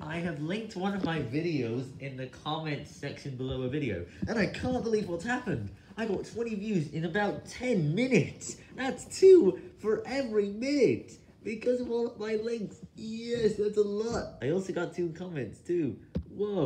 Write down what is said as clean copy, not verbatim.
I have linked one of my videos in the comments section below a video, and I can't believe what's happened. I got 20 views in about 10 minutes. That's 2 for every minute. Because of all of my links. Yes, that's a lot. I also got 2 comments too. Whoa.